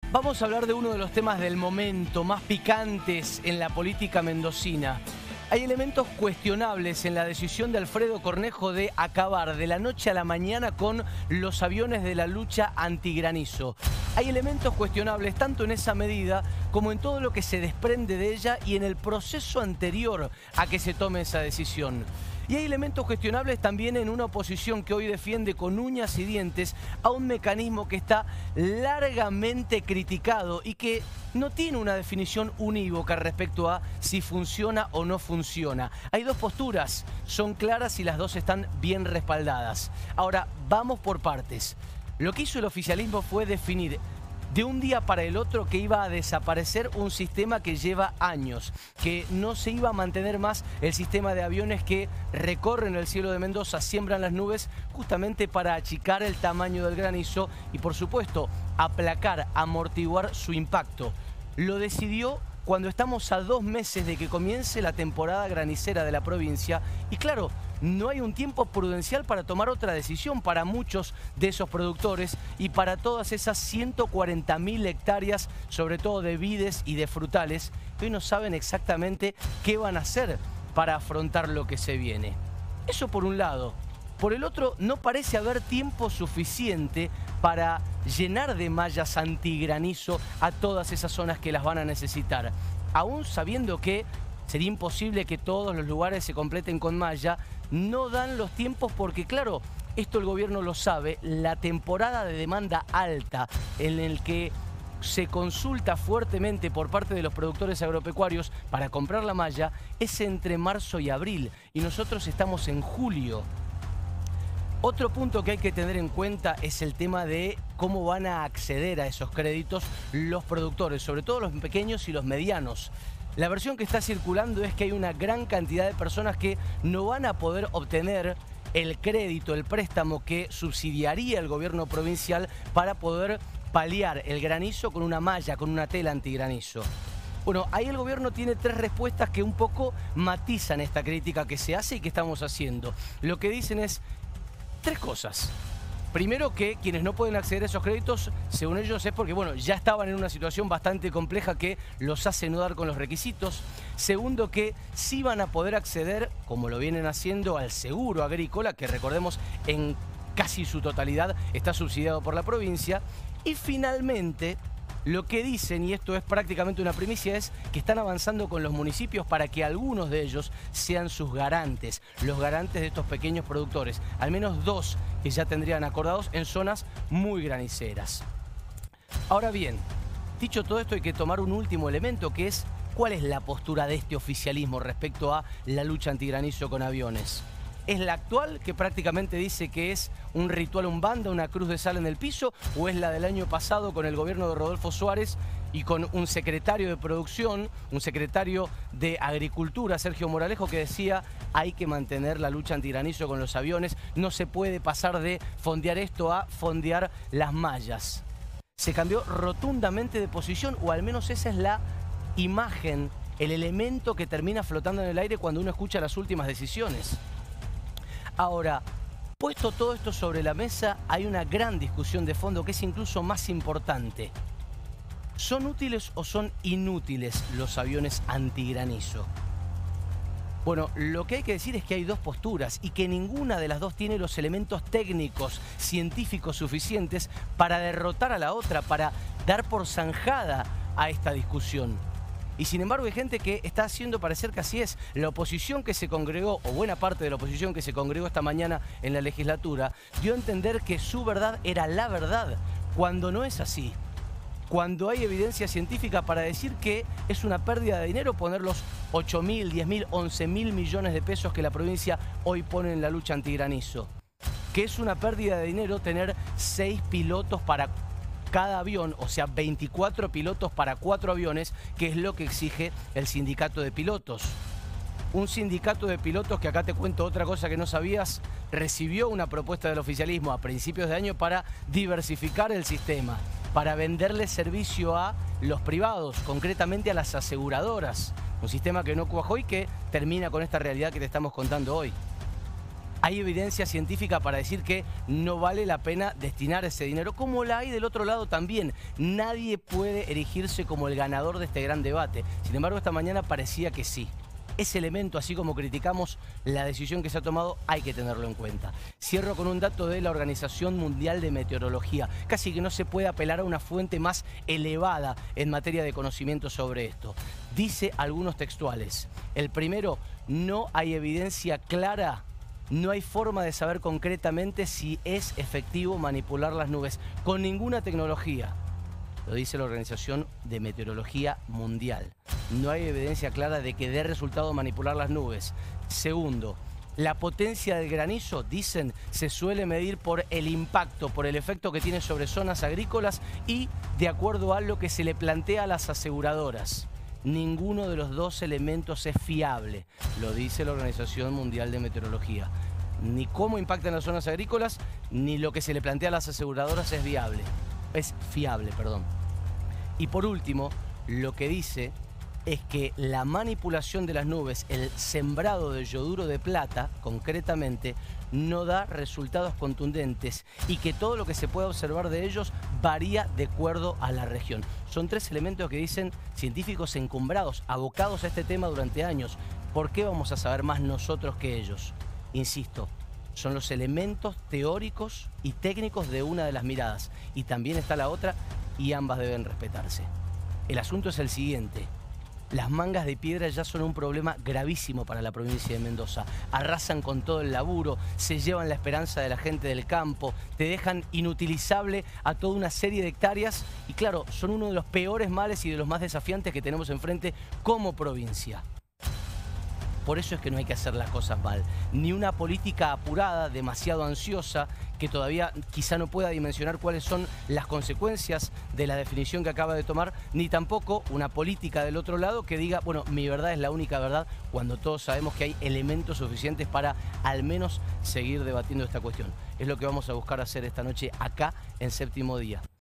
Vamos a hablar de uno de los temas del momento, más picantes en la política mendocina. Hay elementos cuestionables en la decisión de Alfredo Cornejo de acabar de la noche a la mañana con los aviones de la lucha antigranizo. Hay elementos cuestionables tanto en esa medida como en todo lo que se desprende de ella y en el proceso anterior a que se tome esa decisión. Y hay elementos cuestionables también en una oposición que hoy defiende con uñas y dientes a un mecanismo que está largamente criticado y que no tiene una definición unívoca respecto a si funciona o no funciona. Hay dos posturas, son claras y las dos están bien respaldadas. Ahora, vamos por partes. Lo que hizo el oficialismo fue definir de un día para el otro que iba a desaparecer un sistema que lleva años, que no se iba a mantener más el sistema de aviones que recorren el cielo de Mendoza, siembran las nubes justamente para achicar el tamaño del granizo y por supuesto aplacar, amortiguar su impacto. Lo decidió cuando estamos a 2 meses de que comience la temporada granicera de la provincia y claro, no hay un tiempo prudencial para tomar otra decisión para muchos de esos productores y para todas esas 140.000 hectáreas, sobre todo de vides y de frutales, que hoy no saben exactamente qué van a hacer para afrontar lo que se viene. Eso por un lado. Por el otro, no parece haber tiempo suficiente para llenar de mallas antigranizo a todas esas zonas que las van a necesitar. Aún sabiendo que sería imposible que todos los lugares se completen con malla, no dan los tiempos porque, claro, esto el gobierno lo sabe, la temporada de demanda alta en el que se consulta fuertemente por parte de los productores agropecuarios para comprar la malla es entre marzo y abril y nosotros estamos en julio. Otro punto que hay que tener en cuenta es el tema de cómo van a acceder a esos créditos los productores, sobre todo los pequeños y los medianos. La versión que está circulando es que hay una gran cantidad de personas que no van a poder obtener el crédito, el préstamo que subsidiaría el gobierno provincial para poder paliar el granizo con una malla, con una tela antigranizo. Bueno, ahí el gobierno tiene 3 respuestas que un poco matizan esta crítica que se hace y que estamos haciendo. Lo que dicen es 3 cosas. Primero, que quienes no pueden acceder a esos créditos, según ellos, es porque bueno, ya estaban en una situación bastante compleja que los hace no dar con los requisitos. Segundo, que sí van a poder acceder, como lo vienen haciendo, al seguro agrícola, que recordemos en casi su totalidad está subsidiado por la provincia. Y finalmente, lo que dicen, y esto es prácticamente una primicia, es que están avanzando con los municipios para que algunos de ellos sean sus garantes, los garantes de estos pequeños productores, al menos 2 que ya tendrían acordados en zonas muy graniceras. Ahora bien, dicho todo esto hay que tomar un último elemento que es ¿cuál es la postura de este oficialismo respecto a la lucha antigranizo con aviones? ¿Es la actual, que prácticamente dice que es un ritual umbanda, una cruz de sal en el piso? ¿O es la del año pasado con el gobierno de Rodolfo Suárez y con un secretario de producción, un secretario de Agricultura, Sergio Moralejo, que decía hay que mantener la lucha antigranizo con los aviones, no se puede pasar de fondear esto a fondear las mallas? Se cambió rotundamente de posición, o al menos esa es la imagen, el elemento que termina flotando en el aire cuando uno escucha las últimas decisiones. Ahora, puesto todo esto sobre la mesa, hay una gran discusión de fondo que es incluso más importante. ¿Son útiles o son inútiles los aviones antigranizo? Bueno, lo que hay que decir es que hay 2 posturas y que ninguna de las 2 tiene los elementos técnicos, científicos suficientes para derrotar a la otra, para dar por zanjada a esta discusión. Y sin embargo hay gente que está haciendo parecer que así es. La oposición que se congregó, o buena parte de la oposición que se congregó esta mañana en la legislatura, dio a entender que su verdad era la verdad, cuando no es así. Cuando hay evidencia científica para decir que es una pérdida de dinero poner los 8.000, 10.000, 11.000 millones de pesos que la provincia hoy pone en la lucha antigranizo. Que es una pérdida de dinero tener 6 pilotos para cada avión, o sea 24 pilotos para 4 aviones, que es lo que exige el sindicato de pilotos. Un sindicato de pilotos que, acá te cuento otra cosa que no sabías, recibió una propuesta del oficialismo a principios de año para diversificar el sistema, para venderle servicio a los privados, concretamente a las aseguradoras. Un sistema que no cuajó y que termina con esta realidad que te estamos contando hoy. Hay evidencia científica para decir que no vale la pena destinar ese dinero, como la hay del otro lado también. Nadie puede erigirse como el ganador de este gran debate. Sin embargo, esta mañana parecía que sí. Ese elemento, así como criticamos la decisión que se ha tomado, hay que tenerlo en cuenta. Cierro con un dato de la Organización Mundial de Meteorología. Casi que no se puede apelar a una fuente más elevada en materia de conocimiento sobre esto. Dice algunos textuales. El primero, no hay evidencia clara. No hay forma de saber concretamente si es efectivo manipular las nubes con ninguna tecnología. Lo dice la Organización de Meteorología Mundial. No hay evidencia clara de que dé resultado manipular las nubes. Segundo, la potencia del granizo, dicen, se suele medir por el impacto, por el efecto que tiene sobre zonas agrícolas y de acuerdo a lo que se le plantea a las aseguradoras. Ninguno de los dos elementos es fiable, lo dice la Organización Mundial de Meteorología. Ni cómo impactan las zonas agrícolas, ni lo que se le plantea a las aseguradoras es fiable. Y por último, lo que dice es que la manipulación de las nubes, el sembrado de yoduro de plata, concretamente, no da resultados contundentes y que todo lo que se puede observar de ellos varía de acuerdo a la región. Son tres elementos que dicen científicos encumbrados, abocados a este tema durante años. ¿Por qué vamos a saber más nosotros que ellos? Insisto, son los elementos teóricos y técnicos de una de las miradas. Y también está la otra y ambas deben respetarse. El asunto es el siguiente. Las mangas de piedra ya son un problema gravísimo para la provincia de Mendoza. Arrasan con todo el laburo, se llevan la esperanza de la gente del campo, te dejan inutilizable a toda una serie de hectáreas y claro, son uno de los peores males y de los más desafiantes que tenemos enfrente como provincia. Por eso es que no hay que hacer las cosas mal. Ni una política apurada, demasiado ansiosa, que todavía quizá no pueda dimensionar cuáles son las consecuencias de la definición que acaba de tomar, ni tampoco una política del otro lado que diga, bueno, mi verdad es la única verdad, cuando todos sabemos que hay elementos suficientes para al menos seguir debatiendo esta cuestión. Es lo que vamos a buscar hacer esta noche acá en Séptimo Día.